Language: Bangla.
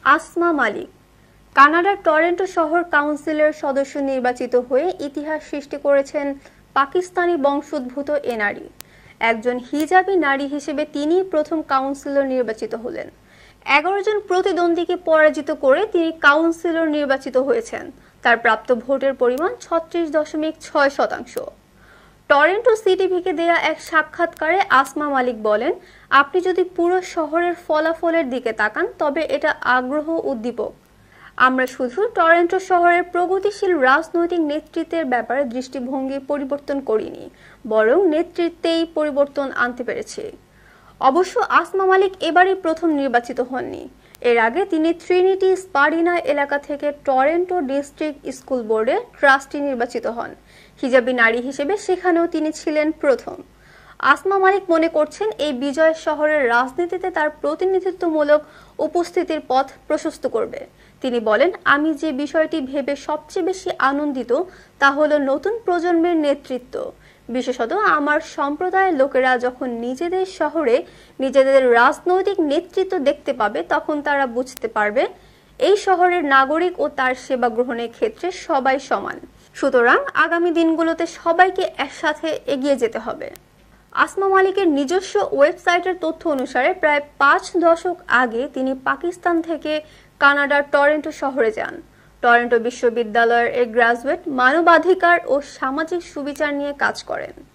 আসমা মালিক কানাডার টরন্টো শহর কাউন্সিলের সদস্য নির্বাচিত হয়ে ইতিহাস সৃষ্টি করেছেন পাকিস্তানি বংশোদ্ভূত এ নারী। একজন হিজাবি নারী হিসেবে তিনি প্রথম কাউন্সিলর নির্বাচিত হলেন। 11 জন প্রতিদ্বন্দ্বীকে পরাজিত করে তিনি কাউন্সিলর নির্বাচিত হয়েছেন। তার প্রাপ্ত ভোটের পরিমাণ 36.6%। টরন্টো সিটিভিকে দেয়া এক সাক্ষাৎকারে আসমা মালিক বলেন, আপনি যদি পুরো শহরের ফলাফলের দিকে তাকান তবে এটা আগ্রহ উদ্দীপক। আমরা শুধু টরন্টো শহরের প্রগতিশীল রাজনৈতিক নেতৃত্বের ব্যাপারে দৃষ্টিভঙ্গি পরিবর্তন করিনি, বরং নেতৃত্বেই পরিবর্তন আনতে পেরেছি। অবশ্য আসমা মালিক এবারই প্রথম নির্বাচিত হননি। এর আগে তিনি ট্রিনিটি স্পারিনা এলাকা থেকে টরন্টো ডিস্ট্রিক্ট স্কুল বোর্ডে ট্রাস্টি নির্বাচিত হন। হিজাবি নারী হিসেবে সেখানেও তিনি ছিলেন প্রথম। আসমা মালিক মনে করছেন এই বিজয় শহরের রাজনীতিতে তার প্রতিনিধিত্বমূলক উপস্থিতির পথ প্রশস্ত করবে। তিনি বলেন, আমি যে বিষয়টি ভেবে সবচেয়ে বেশি আনন্দিত তা হলো নতুন প্রজন্মের নেতৃত্ব। বিশেষত আমার সম্প্রদায়ের লোকেরা যখন নিজেদের শহরে নিজেদের রাজনৈতিক নেতৃত্ব দেখতে পাবে তখন তারা বুঝতে পারবে এই শহরের নাগরিক ও তার সেবা গ্রহণের ক্ষেত্রে সবাই সমান। সুতরাং আগামী দিনগুলোতে সবাইকে একসাথে এগিয়ে যেতে হবে। আসমা মালিকের নিজস্ব ওয়েবসাইটের তথ্য অনুসারে প্রায় 5 দশক আগে তিনি পাকিস্তান থেকে কানাডার টরন্টো শহরে যান। টরন্টো বিশ্ববিদ্যালয়ের এক গ্রাজুয়েট মানবাধিকার ও সামাজিক সুবিচার নিয়ে কাজ করেন।